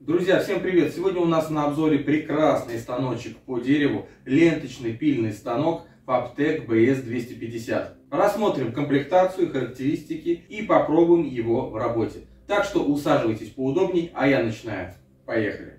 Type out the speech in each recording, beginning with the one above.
Друзья, всем привет! Сегодня у нас на обзоре прекрасный станочек по дереву, ленточный пильный станок Fabtech BS250. Рассмотрим комплектацию, характеристики и попробуем его в работе. Так что усаживайтесь поудобней, а я начинаю. Поехали!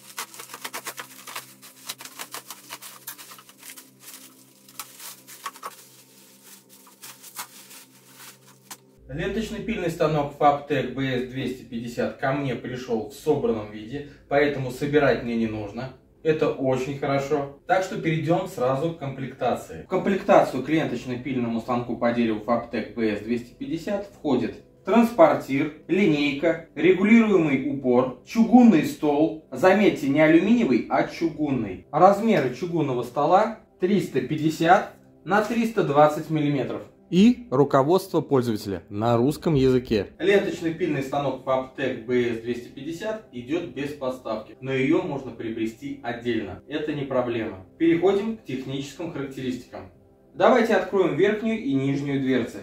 Ленточный пильный станок Fabtech BS250 ко мне пришел в собранном виде, поэтому собирать мне не нужно. Это очень хорошо. Так что перейдем сразу к комплектации. В комплектацию к ленточно-пильному станку по дереву Fabtech BS250 входит транспортир, линейка, регулируемый упор, чугунный стол. Заметьте, не алюминиевый, а чугунный. Размеры чугунного стола 350 на 320 мм. И руководство пользователя на русском языке. Ленточный пильный станок Fabtech BS250 идет без подставки, но ее можно приобрести отдельно. Это не проблема. Переходим к техническим характеристикам. Давайте откроем верхнюю и нижнюю дверцы.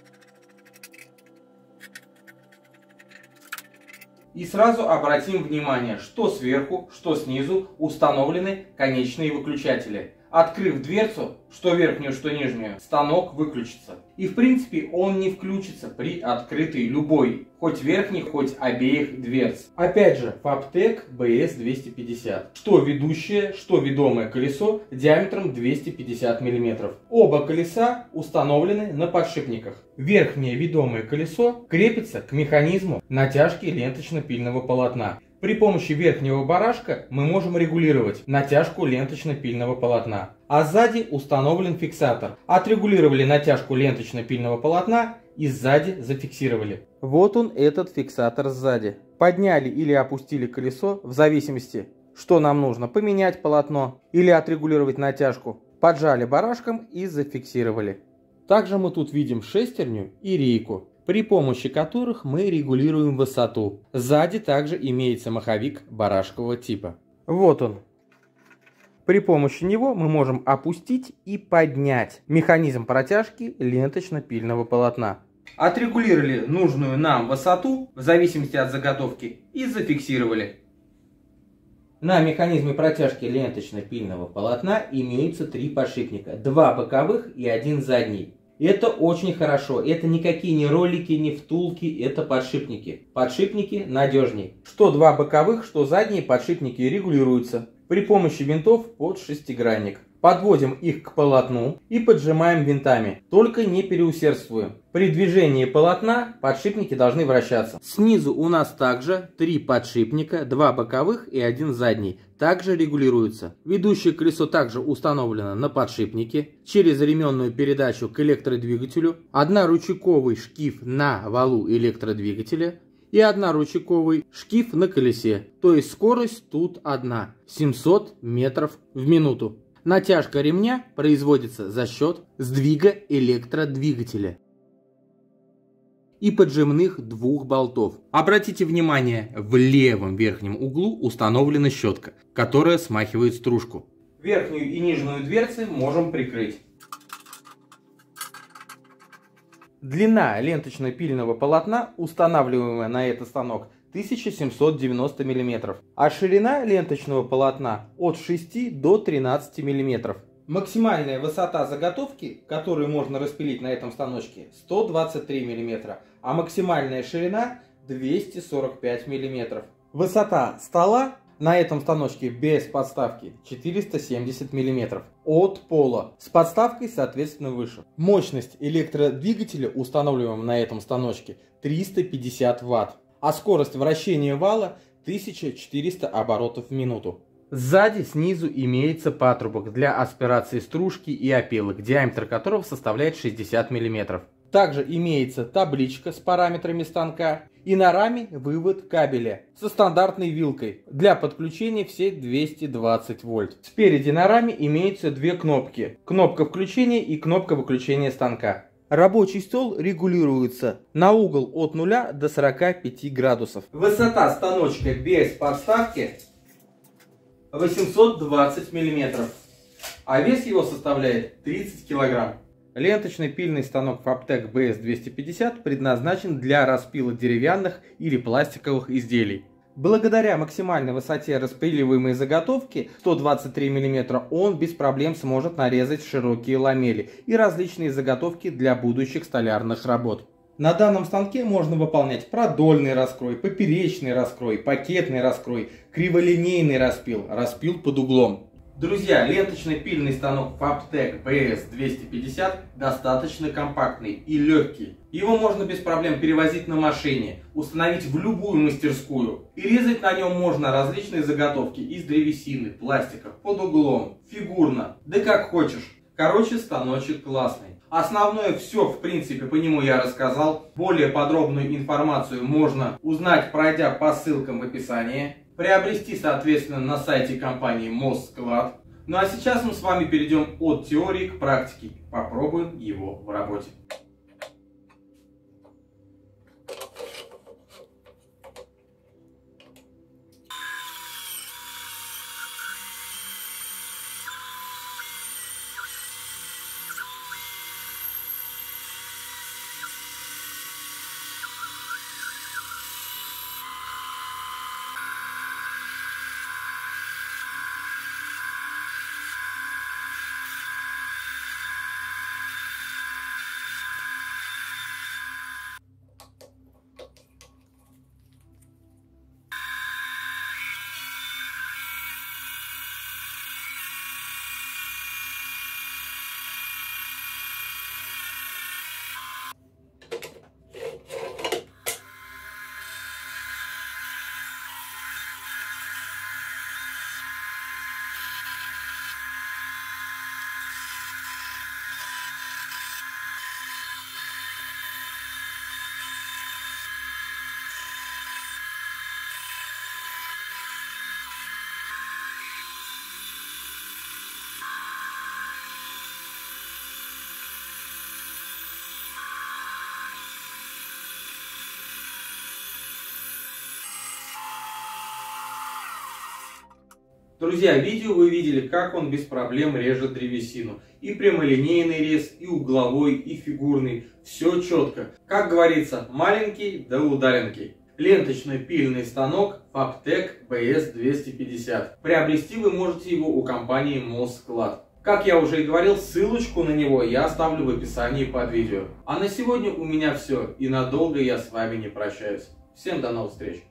И сразу обратим внимание, что сверху, что снизу установлены конечные выключатели. Открыв дверцу, что верхнюю, что нижнюю, станок выключится. И в принципе он не включится при открытой любой, хоть верхней, хоть обеих дверц. Опять же, Fabtech BS250. Что ведущее, что ведомое колесо диаметром 250 мм. Оба колеса установлены на подшипниках. Верхнее ведомое колесо крепится к механизму натяжки ленточно-пильного полотна. При помощи верхнего барашка мы можем регулировать натяжку ленточно-пильного полотна. А сзади установлен фиксатор. Отрегулировали натяжку ленточно-пильного полотна и сзади зафиксировали. Вот он, этот фиксатор сзади. Подняли или опустили колесо в зависимости, что нам нужно: поменять полотно или отрегулировать натяжку. Поджали барашком и зафиксировали. Также мы тут видим шестерню и рейку, при помощи которых мы регулируем высоту. Сзади также имеется маховик барашкового типа. Вот он. При помощи него мы можем опустить и поднять механизм протяжки ленточно-пильного полотна. Отрегулировали нужную нам высоту в зависимости от заготовки и зафиксировали. На механизме протяжки ленточно-пильного полотна имеются 3 подшипника. 2 боковых и 1 задний. Это очень хорошо. Это никакие не ролики, не втулки, это подшипники. Подшипники надежней. Что 2 боковых, что задние подшипники регулируются при помощи винтов под шестигранник. Подводим их к полотну и поджимаем винтами. Только не переусердствуем. При движении полотна подшипники должны вращаться. Снизу у нас также 3 подшипника, 2 боковых и 1 задний. Также регулируются. Ведущее колесо также установлено на подшипнике через ременную передачу к электродвигателю. 1 рычаговый шкив на валу электродвигателя и 1 рычаговый шкив на колесе. То есть скорость тут одна: 700 метров в минуту. Натяжка ремня производится за счет сдвига электродвигателя и поджимных 2 болтов. Обратите внимание, в левом верхнем углу установлена щетка, которая смахивает стружку. Верхнюю и нижнюю дверцы можем прикрыть. Длина ленточно-пильного полотна, устанавливаемая на этот станок, 1790 мм, а ширина ленточного полотна от 6 до 13 мм. Максимальная высота заготовки, которую можно распилить на этом станочке, 123 мм, а максимальная ширина 245 мм. Высота стола на этом станочке без подставки 470 мм. От пола с подставкой соответственно выше. Мощность электродвигателя, устанавливаемого на этом станочке, 350 Вт. А скорость вращения вала 1400 оборотов в минуту. Сзади снизу имеется патрубок для аспирации стружки и опилок, диаметр которого составляет 60 мм. Также имеется табличка с параметрами станка и на раме вывод кабеля со стандартной вилкой для подключения все 220 вольт. Спереди на раме имеются 2 кнопки: кнопка включения и кнопка выключения станка. Рабочий стол регулируется на угол от 0 до 45 градусов. Высота станочка без подставки 820 мм, а вес его составляет 30 кг. Ленточный пильный станок Fabtech BS250 предназначен для распила деревянных или пластиковых изделий. Благодаря максимальной высоте распиливаемой заготовки 123 мм он без проблем сможет нарезать широкие ламели и различные заготовки для будущих столярных работ. На данном станке можно выполнять продольный раскрой, поперечный раскрой, пакетный раскрой, криволинейный распил, распил под углом. Друзья, ленточный пильный станок Fabtech BS250 достаточно компактный и легкий. Его можно без проблем перевозить на машине, установить в любую мастерскую. И резать на нем можно различные заготовки из древесины, пластика, под углом, фигурно, да как хочешь. Короче, станочек классный. Основное все, в принципе, по нему я рассказал. Более подробную информацию можно узнать, пройдя по ссылкам в описании. Приобрести, соответственно, на сайте компании Моссклад. Ну а сейчас мы с вами перейдем от теории к практике. Попробуем его в работе. Друзья, в видео вы видели, как он без проблем режет древесину. И прямолинейный рез, и угловой, и фигурный. Все четко. Как говорится, маленький да удаленький. Ленточный пильный станок Fabtech BS250. Приобрести вы можете его у компании Моссклад. Как я уже и говорил, ссылочку на него я оставлю в описании под видео. А на сегодня у меня все. И надолго я с вами не прощаюсь. Всем до новых встреч.